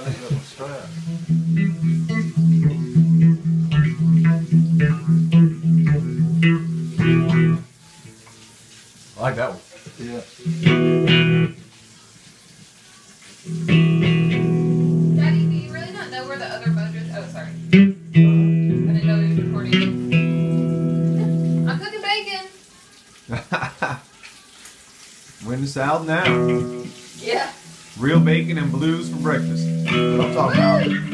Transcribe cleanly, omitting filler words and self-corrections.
I got my strap. I like that one. Yeah. Daddy, do you really not know where the other boat is? Oh, sorry. I didn't know he was recording. I'm cooking bacon. We're in the South now. Yeah. Real bacon and blues for breakfast. That's what I'm talking about. Woo!